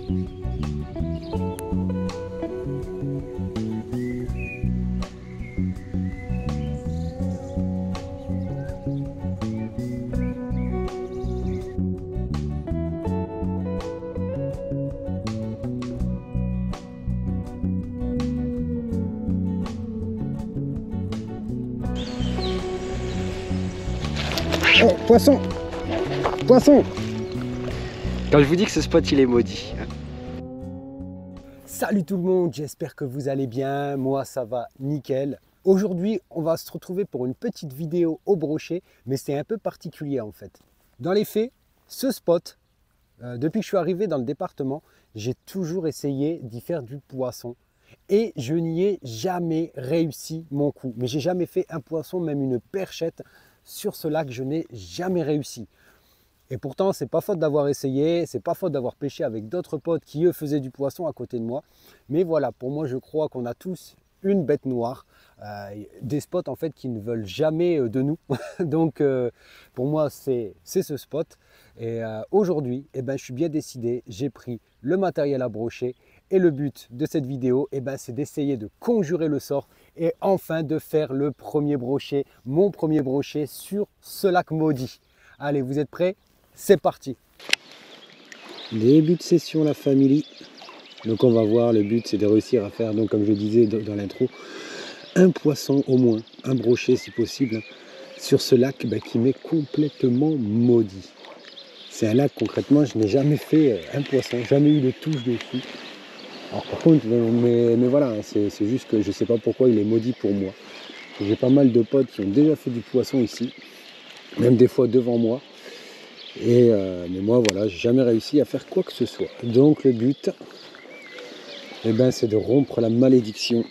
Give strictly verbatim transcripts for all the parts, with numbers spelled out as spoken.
Oh, poisson! Poisson! Quand je vous dis que ce spot il est maudit. Salut tout le monde, j'espère que vous allez bien. Moi ça va nickel. Aujourd'hui on va se retrouver pour une petite vidéo au brochet, mais c'est un peu particulier en fait. Dans les faits, ce spot, euh, depuis que je suis arrivé dans le département, j'ai toujours essayé d'y faire du poisson. Et je n'y ai jamais réussi mon coup. Mais j'ai jamais fait un poisson, même une perchette. Sur ce lac, je n'ai jamais réussi. Et pourtant, c'est pas faute d'avoir essayé, c'est pas faute d'avoir pêché avec d'autres potes qui eux faisaient du poisson à côté de moi. Mais voilà, pour moi, je crois qu'on a tous une bête noire, euh, des spots en fait qui ne veulent jamais de nous. Donc, euh, pour moi, c'est ce spot. Et euh, aujourd'hui, eh ben, je suis bien décidé. J'ai pris le matériel à brocher. Et le but de cette vidéo, eh ben, c'est d'essayer de conjurer le sort et enfin de faire le premier brochet, mon premier brochet sur ce lac maudit. Allez, vous êtes prêts? C'est parti! Début de session la famille. Donc on va voir, le but c'est de réussir à faire, donc comme je disais dans l'intro, un poisson au moins, un brochet si possible, sur ce lac bah, qui m'est complètement maudit. C'est un lac concrètement, je n'ai jamais fait un poisson, jamais eu de touche dessus. Alors par contre, mais, mais voilà, c'est juste que je ne sais pas pourquoi il est maudit pour moi. J'ai pas mal de potes qui ont déjà fait du poisson ici, même des fois devant moi. Et euh, mais moi voilà, j'ai jamais réussi à faire quoi que ce soit. Donc le but, eh ben, c'est de rompre la malédiction.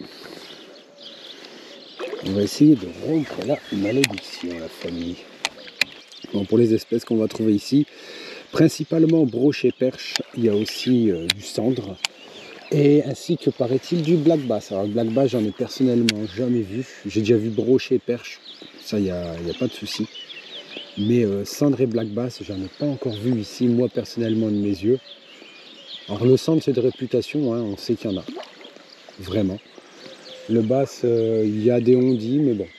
On va essayer de rompre la malédiction, la famille. Bon, pour les espèces qu'on va trouver ici, principalement brochet perche, il y a aussi euh, du cendre. Et ainsi que paraît-il du black bass. Alors le black bass, j'en ai personnellement jamais vu. J'ai déjà vu brochet perche, ça il n'y a, a pas de souci. Mais euh, cendre et black bass, j'en ai pas encore vu ici, moi personnellement de mes yeux. Alors le cendre c'est de réputation, hein, on sait qu'il y en a, vraiment. Le bass, euh, il y a des ondits, mais bon.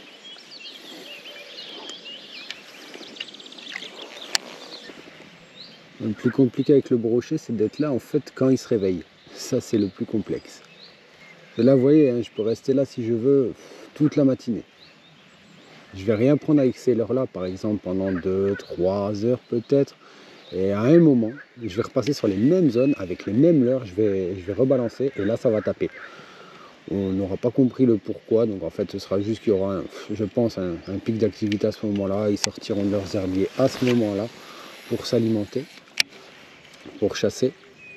Le plus compliqué avec le brochet, c'est d'être là en fait quand il se réveille. Ça c'est le plus complexe. Et là vous voyez, hein, je peux rester là si je veux toute la matinée. Je vais rien prendre avec ces leurres là, par exemple pendant deux trois heures peut-être. Et à un moment, je vais repasser sur les mêmes zones avec les mêmes leurres, je vais, je vais rebalancer et là ça va taper. On n'aura pas compris le pourquoi, donc en fait ce sera juste qu'il y aura, un, je pense, un, un pic d'activité à ce moment-là. Ils sortiront de leurs herbiers à ce moment-là pour s'alimenter, pour chasser.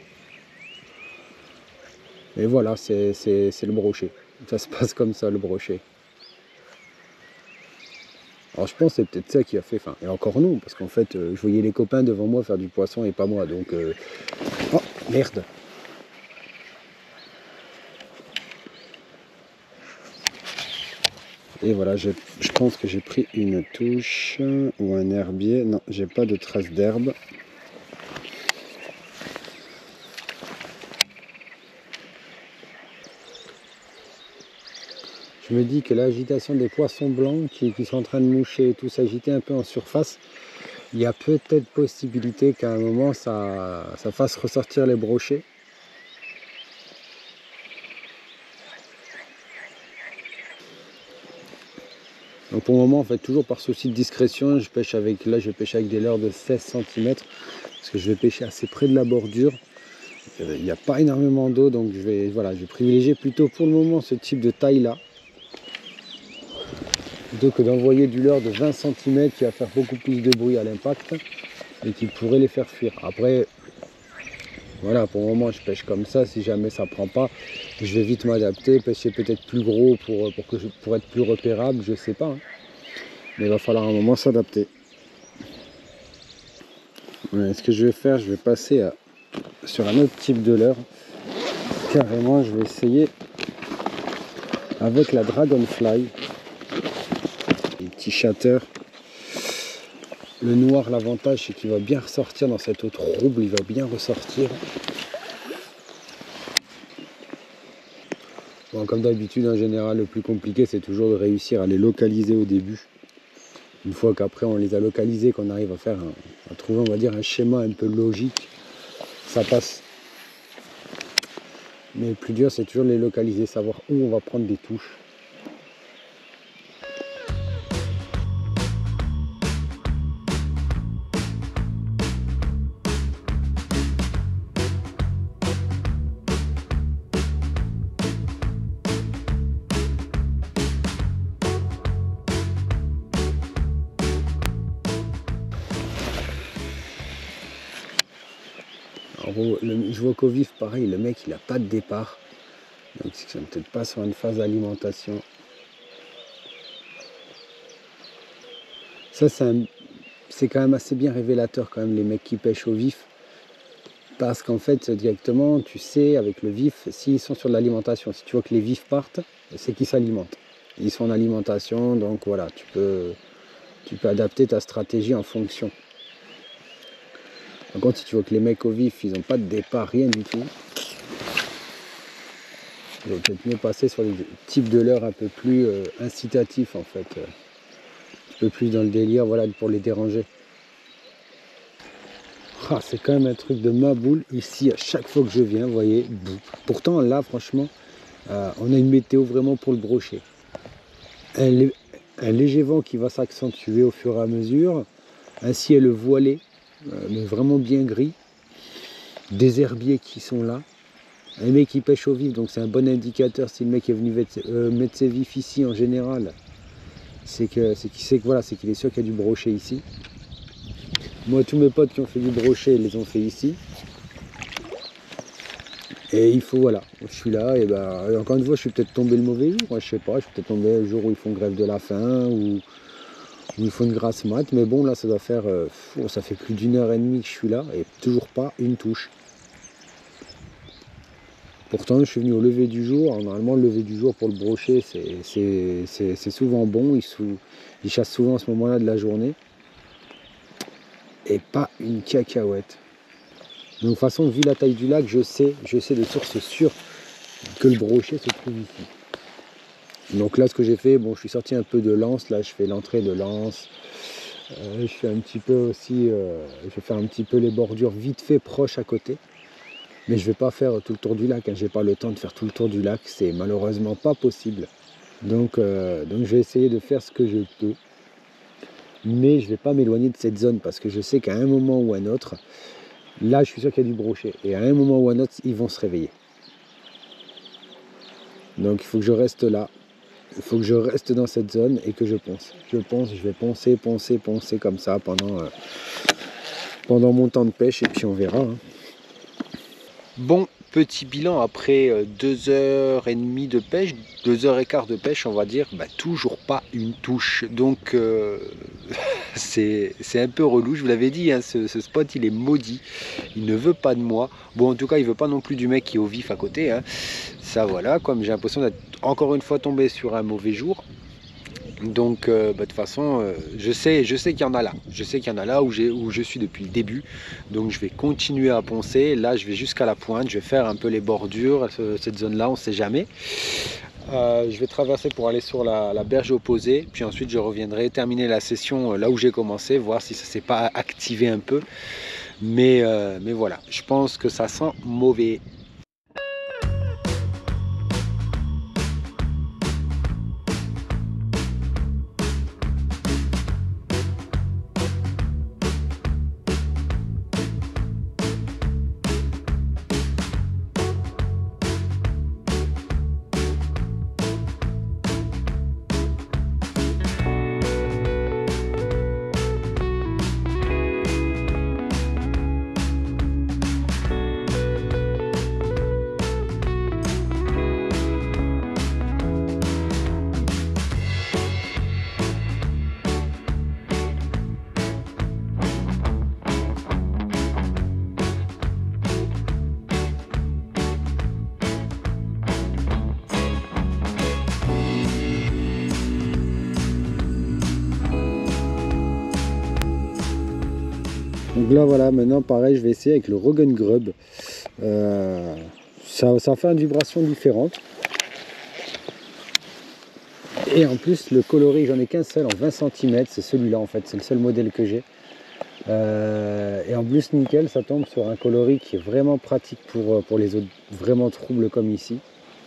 Et voilà, c'est le brochet. Ça se passe comme ça, le brochet. Alors je pense que c'est peut-être ça qui a fait, enfin, et encore non, parce qu'en fait, euh, je voyais les copains devant moi faire du poisson et pas moi, donc... Euh... Oh, merde! Et voilà, je, je pense que j'ai pris une touche ou un herbier. Non, j'ai pas de traces d'herbe. Je me dis que l'agitation des poissons blancs qui, qui sont en train de moucher et tout s'agiter un peu en surface, il y a peut-être possibilité qu'à un moment ça, ça fasse ressortir les brochets. Donc pour le moment, en fait, toujours par souci de discrétion, je pêche avec, là je pêche avec des leurres de seize centimètres parce que je vais pêcher assez près de la bordure. Il n'y a pas énormément d'eau, donc je vais, voilà, je vais privilégier plutôt pour le moment ce type de taille là. Plutôt que d'envoyer du leurre de vingt centimètres qui va faire beaucoup plus de bruit à l'impact et qui pourrait les faire fuir. Après, voilà, pour le moment je pêche comme ça, si jamais ça prend pas, je vais vite m'adapter, pêcher peut-être plus gros pour, pour, que je, pour être plus repérable, je sais pas. Hein. Mais il va falloir un moment s'adapter. Ouais, ce que je vais faire, je vais passer à, sur un autre type de leurre. Carrément, je vais essayer avec la Dragonfly. Les petits chatteurs. Le noir, l'avantage, c'est qu'il va bien ressortir dans cette eau trouble, il va bien ressortir. Bon, comme d'habitude, en général, le plus compliqué, c'est toujours de réussir à les localiser au début. Une fois qu'après on les a localisés, qu'on arrive à faire, un, à trouver, on va dire, un schéma un peu logique, ça passe. Mais le plus dur, c'est toujours de les localiser, savoir où on va prendre des touches. Alors, le, je vois qu'au vif, pareil, le mec, il n'a pas de départ. Donc, c'est peut-être pas sur une phase d'alimentation. Ça, c'est quand même assez bien révélateur, quand même, les mecs qui pêchent au vif. Parce qu'en fait, directement, tu sais, avec le vif, s'ils sont sur de l'alimentation, si tu vois que les vifs partent, c'est qu'ils s'alimentent. Ils sont en alimentation, donc voilà, tu peux, tu peux adapter ta stratégie en fonction. Par contre, si tu vois que les mecs au vif, ils n'ont pas de départ, rien du tout, il vaut peut-être mieux passer sur des types de leurres un peu plus euh, incitatifs, en fait. Un peu plus dans le délire, voilà, pour les déranger. Ah, c'est quand même un truc de ma boule ici, à chaque fois que je viens, vous voyez. Pourtant, là, franchement, euh, on a une météo vraiment pour le brochet. Un, un léger vent qui va s'accentuer au fur et à mesure, un ciel voilé, euh, mais vraiment bien gris, des herbiers qui sont là, un mec qui pêche au vif, donc c'est un bon indicateur si le mec est venu mettre, euh, mettre ses vifs ici en général, c'est que c'est qu'il sait que voilà, c'est qu'il est sûr qu'il y a du brochet ici. Moi, tous mes potes qui ont fait du brochet, ils les ont fait ici. Et il faut, voilà, je suis là, et ben, encore une fois, je suis peut-être tombé le mauvais jour, moi, je sais pas, je suis peut-être tombé le jour où ils font grève de la faim, ou où il faut une grasse mat, mais bon, là, ça doit faire, euh, ça fait plus d'une heure et demie que je suis là, et toujours pas une touche. Pourtant, je suis venu au lever du jour. Alors, normalement, le lever du jour pour le brochet, c'est souvent bon, ils, sous, ils chassent souvent à ce moment-là de la journée. Et pas une cacahuète. Donc de toute façon, vu la taille du lac, je sais, je sais de source sûre que le brochet se trouve ici. Donc là, ce que j'ai fait, bon, je suis sorti un peu de l'anse, là je fais l'entrée de l'anse. Euh, je fais un petit peu aussi, euh, je vais faire un petit peu les bordures vite fait proches à côté. Mais je vais pas faire tout le tour du lac, hein. J'ai pas le temps de faire tout le tour du lac, c'est malheureusement pas possible. Donc, euh, donc je vais essayer de faire ce que je peux. Mais je ne vais pas m'éloigner de cette zone parce que je sais qu'à un moment ou un autre, là je suis sûr qu'il y a du brochet. Et à un moment ou un autre, ils vont se réveiller. Donc il faut que je reste là. Il faut que je reste dans cette zone et que je ponce. Je ponce, je vais poncer, poncer, poncer comme ça pendant, euh, pendant mon temps de pêche et puis on verra. Hein. Bon, petit bilan après deux heures et demie de pêche, deux heures et quart de pêche, on va dire, bah, toujours pas une touche. Donc euh, c'est un peu relou, je vous l'avais dit, hein, ce, ce spot il est maudit, il ne veut pas de moi. Bon, en tout cas, il veut pas non plus du mec qui est au vif à côté. Hein. Ça voilà, comme j'ai l'impression d'être encore une fois tombé sur un mauvais jour. Donc euh, bah, de toute façon euh, je sais, je sais qu'il y en a là, je sais qu'il y en a là où, où je suis depuis le début, donc je vais continuer à poncer. Là je vais jusqu'à la pointe, je vais faire un peu les bordures, cette zone là on ne sait jamais. Euh, je vais traverser pour aller sur la, la berge opposée, puis ensuite je reviendrai terminer la session là où j'ai commencé, voir si ça ne s'est pas activé un peu, mais, euh, mais voilà, je pense que ça sent mauvais. Donc là voilà, maintenant pareil, je vais essayer avec le Rogan Grub. Euh, ça, ça va faire une vibration différente. Et en plus le coloris, j'en ai qu'un seul en vingt centimètres, c'est celui-là en fait, c'est le seul modèle que j'ai. Euh, et en plus nickel, ça tombe sur un coloris qui est vraiment pratique pour, pour les eaux vraiment troubles comme ici.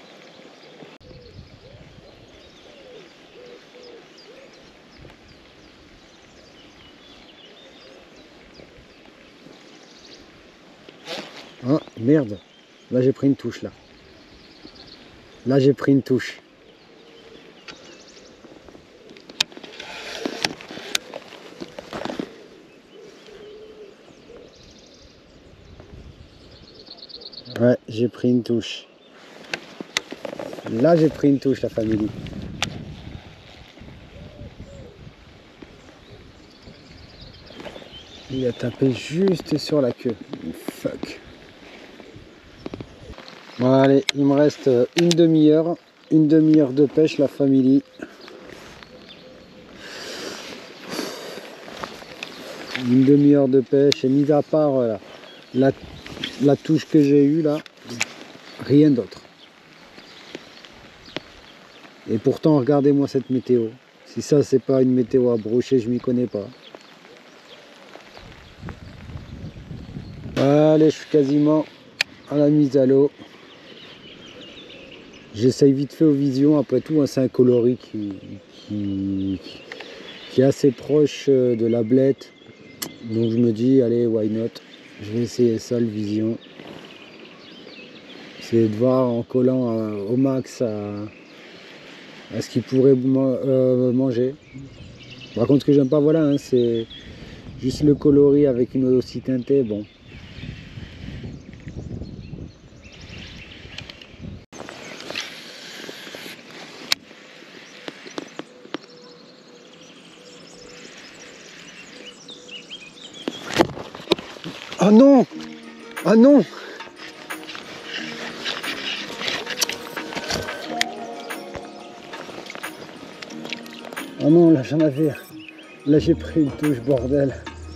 Ah merde, là j'ai pris une touche là. Là j'ai pris une touche. Ouais, j'ai pris une touche. Là j'ai pris une touche la famille. Il a tapé juste sur la queue. Fuck. Bon allez, il me reste une demi-heure. Une demi-heure de pêche la famille. Une demi-heure de pêche et mis à part euh, la, la touche que j'ai eue là, rien d'autre. Et pourtant regardez-moi cette météo. Si ça c'est pas une météo à brocher, je m'y connais pas. Allez, je suis quasiment à la mise à l'eau. J'essaye vite fait aux visions. Après tout, hein, c'est un coloris qui, qui, qui est assez proche de la blette. Donc je me dis, allez, why not? Je vais essayer ça, le vision. C'est de voir en collant euh, au max à, à ce qu'il pourrait euh, manger. Par contre, ce que j'aime pas, voilà, hein, c'est juste le coloris avec une eau aussi teintée. Bon. Oh non! Ah non! Oh non, là j'en avais. Là j'ai pris une touche, bordel.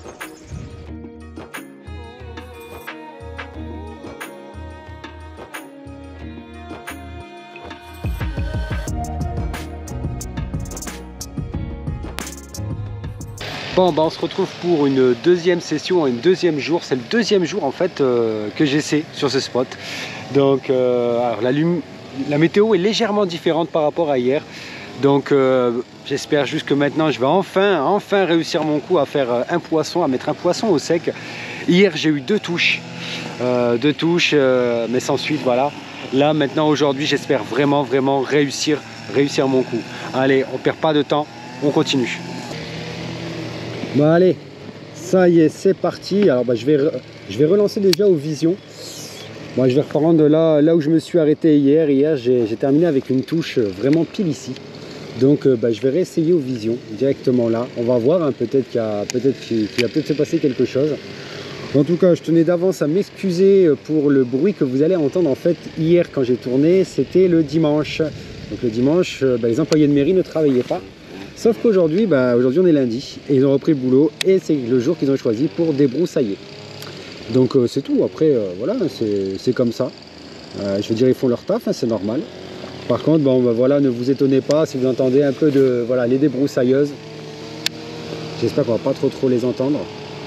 Bon, bah on se retrouve pour une deuxième session, un deuxième jour. C'est le deuxième jour en fait euh, que j'essaie sur ce spot. Donc euh, alors, la, la météo est légèrement différente par rapport à hier. Donc euh, j'espère juste que maintenant je vais enfin, enfin réussir mon coup à faire un poisson, à mettre un poisson au sec. Hier j'ai eu deux touches, euh, deux touches, euh, mais sans suite, voilà. Là maintenant aujourd'hui j'espère vraiment, vraiment réussir, réussir mon coup. Allez, on perd pas de temps, on continue. Bon allez, ça y est, c'est parti. Alors bah, je, vais je vais relancer déjà aux visions. Bon, je vais reprendre de là, là où je me suis arrêté hier. Hier j'ai terminé avec une touche vraiment pile ici. Donc bah, je vais réessayer aux visions directement là. On va voir, hein, peut-être qu'il peut-être qu'il va peut-être se passer quelque chose. En tout cas, je tenais d'avance à m'excuser pour le bruit que vous allez entendre. En fait, hier quand j'ai tourné, c'était le dimanche. Donc le dimanche, bah, les employés de mairie ne travaillaient pas. Sauf qu'aujourd'hui, bah, aujourd'hui on est lundi et ils ont repris le boulot et c'est le jour qu'ils ont choisi pour débroussailler. Donc euh, c'est tout. Après, euh, voilà, c'est comme ça. Euh, je veux dire, ils font leur taf, hein, c'est normal. Par contre, bon, bah, voilà, ne vous étonnez pas si vous entendez un peu de, voilà, les débroussailleuses. J'espère qu'on va pas trop trop les entendre.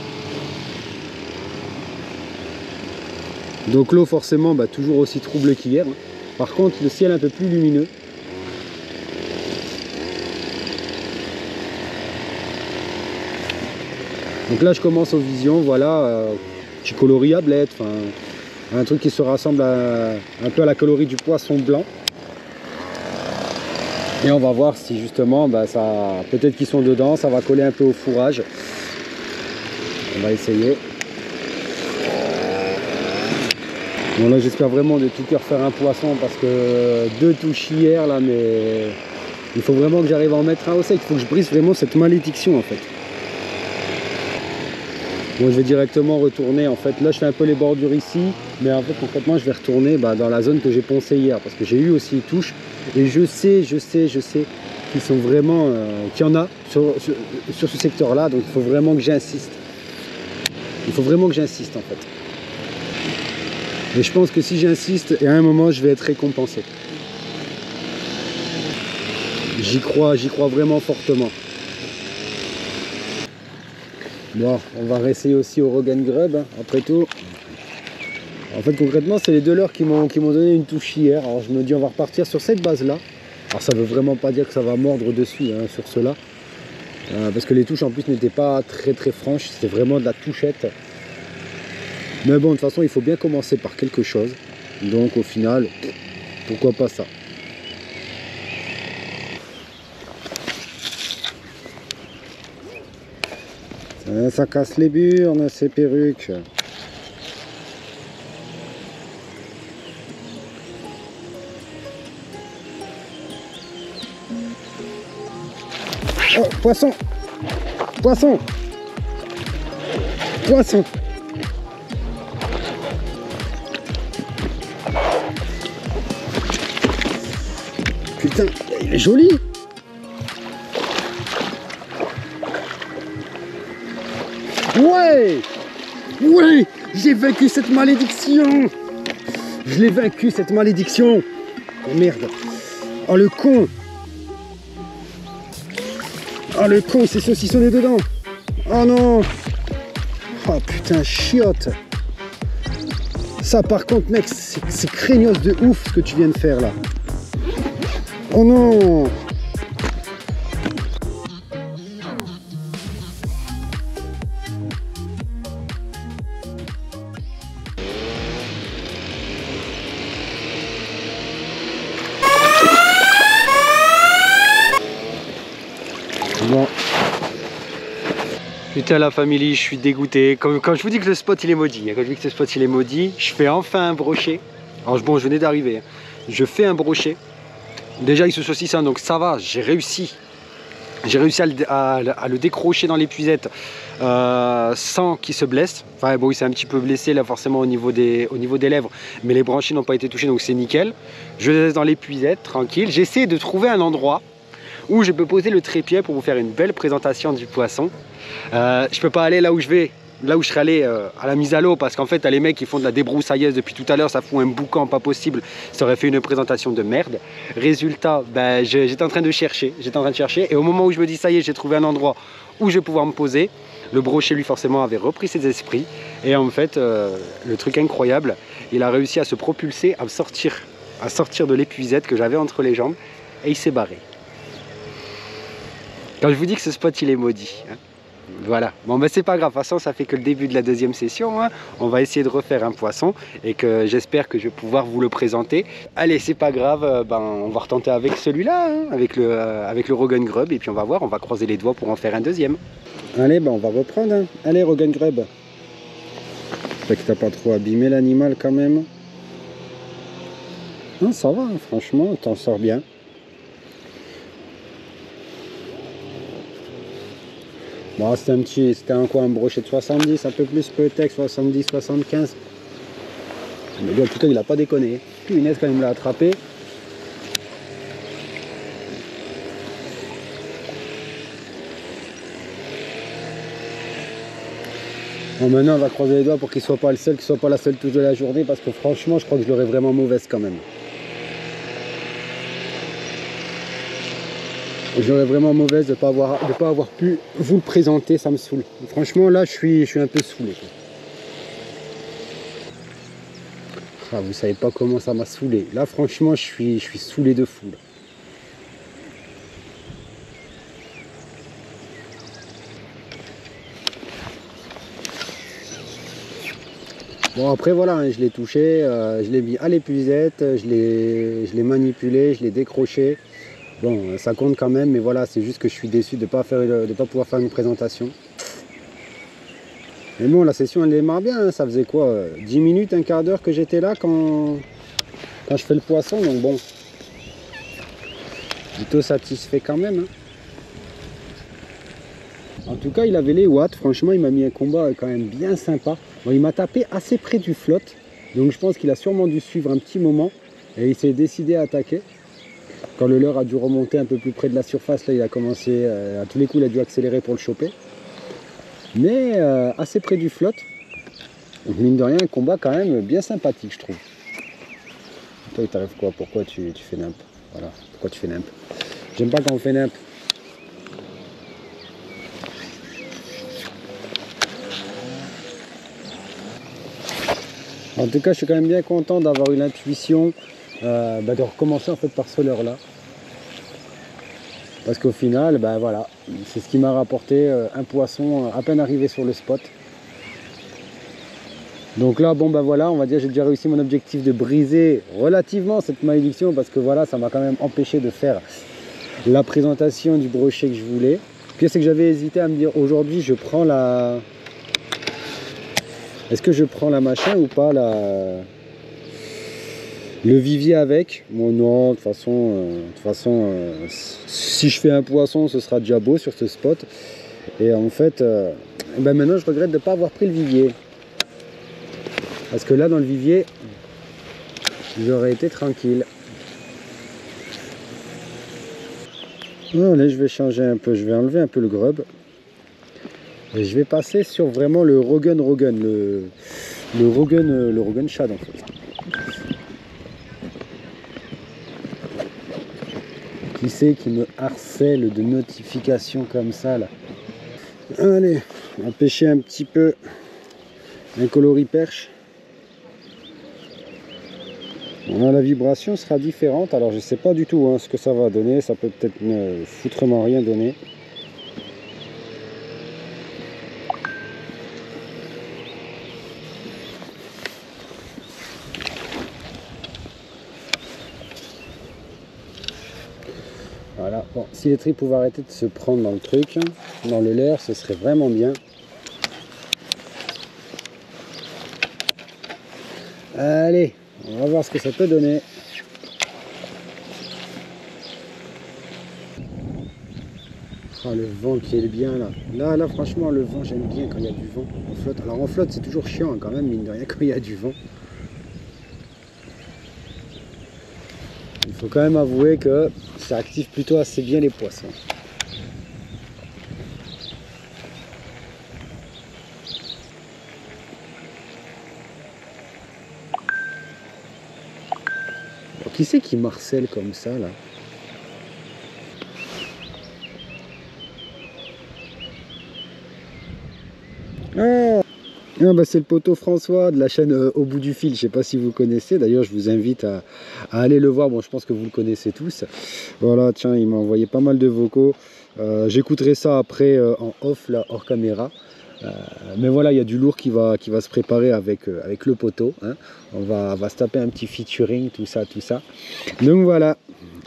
Donc l'eau forcément, bah, toujours aussi trouble qu'hier. Hein. Par contre, le ciel un peu plus lumineux. Donc là je commence aux visions, voilà, euh, petit coloris à blette, un truc qui se rassemble à, un peu à la coloris du poisson blanc. Et on va voir si justement, bah, ça, peut-être qu'ils sont dedans, ça va coller un peu au fourrage. On va essayer. Bon là j'espère vraiment de tout cœur faire un poisson parce que deux touches hier là, mais il faut vraiment que j'arrive à en mettre un au sec, il faut que je brise vraiment cette malédiction en fait. Bon, je vais directement retourner, en fait, là je fais un peu les bordures ici, mais en fait concrètement je vais retourner bah, dans la zone que j'ai poncé hier, parce que j'ai eu aussi une touche, et je sais, je sais, je sais qu'ils sont vraiment, euh, qu'il y en a sur, sur, sur ce secteur-là, donc il faut vraiment que j'insiste. Il faut vraiment que j'insiste en fait. Et je pense que si j'insiste, et à un moment je vais être récompensé. J'y crois, j'y crois vraiment fortement. Bon, on va réessayer aussi au Rogan Grub, hein, après tout. En fait, concrètement, c'est les deux leurres qui m'ont qui m'ont donné une touche hier. Alors je me dis, on va repartir sur cette base-là. Alors ça veut vraiment pas dire que ça va mordre dessus, hein, sur cela. Euh, parce que les touches en plus n'étaient pas très très franches, c'était vraiment de la touchette. Mais bon, de toute façon, il faut bien commencer par quelque chose. Donc au final, pourquoi pas ça. Ça, ça casse les burnes, ces perruques. Oh, poisson! Poisson! Poisson! Putain, il est joli! Ouais! Ouais! J'ai vaincu cette malédiction! Je l'ai vaincu, cette malédiction! Oh merde! Oh le con! Oh le con, il s'est saucissonné dedans! Oh non! Oh putain, chiotte! Ça par contre mec, c'est craignos de ouf ce que tu viens de faire là! Oh non! Bon. Putain la famille, je suis dégoûté. Quand, quand je vous dis que le spot il est maudit, quand je vous dis que ce spot il est maudit, je fais enfin un brochet. Alors bon, je venais d'arriver. Je fais un brochet. Déjà il se saucisse, hein, donc ça va, j'ai réussi. J'ai réussi à le, à, à le décrocher dans l'épuisette euh, sans qu'il se blesse. Enfin bon, il s'est un petit peu blessé là forcément au niveau des, au niveau des lèvres, mais les branchies n'ont pas été touchées, donc c'est nickel. Je le laisse dans l'épuisette, tranquille. J'essaie de trouver un endroit où je peux poser le trépied pour vous faire une belle présentation du poisson. Euh, je peux pas aller là où je vais, là où je serais allé euh, à la mise à l'eau, parce qu'en fait t'as les mecs qui font de la débroussailleuse depuis tout à l'heure, ça fout un boucan pas possible, ça aurait fait une présentation de merde. Résultat, ben, j'étais en train de chercher, j'étais en train de chercher, et au moment où je me dis ça y est, j'ai trouvé un endroit où je vais pouvoir me poser, le brochet lui forcément avait repris ses esprits, et en fait euh, le truc incroyable, il a réussi à se propulser, à sortir, à sortir de l'épuisette que j'avais entre les jambes, et il s'est barré. Quand je vous dis que ce spot il est maudit, hein. Voilà, bon ben c'est pas grave, de toute façon ça fait que le début de la deuxième session, hein. On va essayer de refaire un poisson et que j'espère que je vais pouvoir vous le présenter. Allez, c'est pas grave, euh, ben, on va retenter avec celui-là, hein, avec le, euh, avec le Rogan Grub, et puis on va voir, on va croiser les doigts pour en faire un deuxième. Allez, ben on va reprendre, hein. Allez Rogan Grub. J'espère que t'as pas trop abîmé l'animal quand même. Non, ça va, hein, franchement, t'en sors bien. Bon, c'était un petit, c'était un quoi, un brochet de soixante-dix, un peu plus peut-être, soixante-dix, soixante-quinze. Mais bon, en tout cas, il a pas déconné. Punaise, quand il me l'a attrapé. Bon, maintenant, on va croiser les doigts pour qu'il soit pas le seul, qu'il soit pas la seule touche de la journée, parce que franchement, je crois que je l'aurais vraiment mauvaise quand même. J'aurais vraiment mauvaise de ne pas, avoir, de pas avoir pu vous le présenter, ça me saoule. Franchement, là, je suis, je suis un peu saoulé. Ah, vous savez pas comment ça m'a saoulé. Là, franchement, je suis, je suis saoulé de fou. Là. Bon, après, voilà, hein, je l'ai touché, euh, je l'ai mis à l'épuisette, je l'ai manipulé, je l'ai décroché. Bon, ça compte quand même, mais voilà, c'est juste que je suis déçu de ne pas, pas pouvoir faire une présentation. Mais bon, la session, elle démarre bien, hein. Ça faisait quoi, dix minutes, un quart d'heure que j'étais là quand, quand je fais le poisson, donc bon. Plutôt satisfait quand même. Hein. En tout cas, il avait les watts, franchement, il m'a mis un combat quand même bien sympa. Bon, il m'a tapé assez près du flotte, donc je pense qu'il a sûrement dû suivre un petit moment, et il s'est décidé à attaquer. Quand le leurre a dû remonter un peu plus près de la surface, là il a commencé, euh, à tous les coups il a dû accélérer pour le choper. Mais euh, assez près du flotte. Donc mine de rien, un combat quand même bien sympathique je trouve. Toi il t'arrive quoi? Pourquoi tu, tu fais nimp? Voilà, pourquoi tu fais nimp? J'aime pas quand on fait nimp. En tout cas, je suis quand même bien content d'avoir eu l'intuition euh, bah, de recommencer en fait par ce leurre-là. Parce qu'au final, bah, voilà, c'est ce qui m'a rapporté euh, un poisson à peine arrivé sur le spot. Donc là, bon bah voilà, on va dire j'ai déjà réussi mon objectif de briser relativement cette malédiction parce que voilà, ça m'a quand même empêché de faire la présentation du brochet que je voulais. Puis c'est que j'avais hésité à me dire aujourd'hui je prends la... Est-ce que je prends la machin ou pas la... le vivier avec? Bon non, de toute façon, euh, de toute façon euh, si je fais un poisson ce sera déjà beau sur ce spot. Et en fait, euh, ben maintenant je regrette de ne pas avoir pris le vivier. Parce que là dans le vivier, j'aurais été tranquille. Oh, là je vais changer un peu, je vais enlever un peu le grub. Et je vais passer sur vraiment le Rogun Rogun, le, le Rogun, le Rogun Shad en fait. Qui c'est qui me harcèle de notifications comme ça là? Allez, on va pêcher un petit peu un coloris perche. Bon, la vibration sera différente, alors je sais pas du tout hein, ce que ça va donner, ça peut peut-être ne foutrement rien donner. Voilà, bon, si les tripes pouvaient arrêter de se prendre dans le truc, dans le leurre, ce serait vraiment bien. Allez, on va voir ce que ça peut donner. Oh, le vent qui est bien là. Là, là, franchement, le vent, j'aime bien quand il y a du vent en flotte. Alors en flotte, c'est toujours chiant hein, quand même, mine de rien, quand il y a du vent. Il faut quand même avouer que ça active plutôt assez bien les poissons. Bon, qui c'est qui marcelle comme ça là? Ah, ah bah c'est le poteau François de la chaîne euh, Au bout du fil, je sais pas si vous connaissez, d'ailleurs je vous invite à, à aller le voir, bon je pense que vous le connaissez tous. Voilà, tiens, il m'a envoyé pas mal de vocaux, euh, j'écouterai ça après euh, en off, là, hors caméra. Euh, mais voilà, il y a du lourd qui va, qui va se préparer avec, euh, avec le poteau, hein. On va, va se taper un petit featuring, tout ça, tout ça. Donc voilà.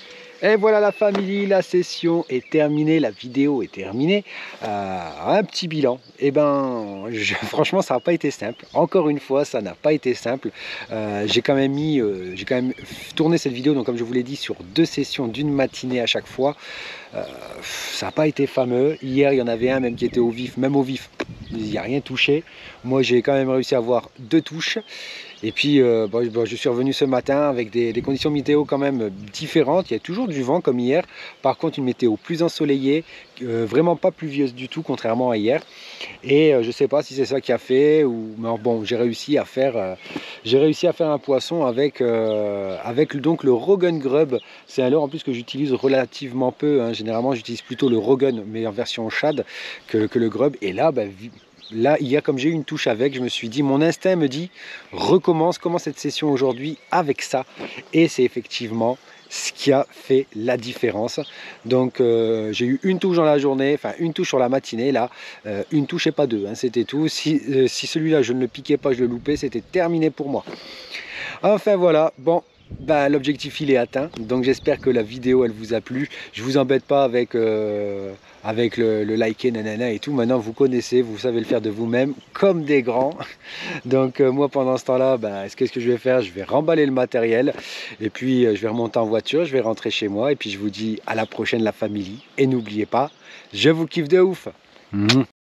Et voilà la famille, la session est terminée, la vidéo est terminée. Euh, un petit bilan. Et ben, je, franchement, ça n'a pas été simple. Encore une fois, ça n'a pas été simple. Euh, j'ai quand même mis, euh, j'ai quand même tourné cette vidéo, donc comme je vous l'ai dit, sur deux sessions d'une matinée à chaque fois. Euh, ça n'a pas été fameux. Hier, il y en avait un même qui était au vif, même au vif, il n'y a rien touché. Moi, j'ai quand même réussi à avoir deux touches. Et puis, euh, bon, bon, je suis revenu ce matin avec des, des conditions météo quand même différentes. Il y a toujours du vent comme hier. Par contre, une météo plus ensoleillée, euh, vraiment pas pluvieuse du tout, contrairement à hier. Et euh, je ne sais pas si c'est ça qui a fait. Ou mais bon, j'ai réussi à faire, euh, j'ai réussi à faire un poisson avec, euh, avec donc le Rogun Grub. C'est un leurre en plus que j'utilise relativement peu. Hein. Généralement, j'utilise plutôt le Rogun, mais en version shad que, que le Grub. Et là, bah, Là, hier, comme j'ai eu une touche avec, je me suis dit, mon instinct me dit, recommence, commence cette session aujourd'hui avec ça. Et c'est effectivement ce qui a fait la différence. Donc, euh, j'ai eu une touche dans la journée, enfin une touche sur la matinée, là, euh, une touche et pas deux, hein, c'était tout. Si, euh, si celui-là, je ne le piquais pas, je le loupais, c'était terminé pour moi. Enfin, voilà, bon. Ben, l'objectif il est atteint, donc j'espère que la vidéo elle vous a plu. Je vous embête pas avec, euh, avec le, le liker nanana et tout. Maintenant vous connaissez, vous savez le faire de vous-même comme des grands. Donc euh, moi pendant ce temps là, ben, qu'est-ce que je vais faire? Je vais remballer le matériel et puis euh, je vais remonter en voiture, je vais rentrer chez moi et puis je vous dis à la prochaine la famille. Et n'oubliez pas, je vous kiffe de ouf. Mmh.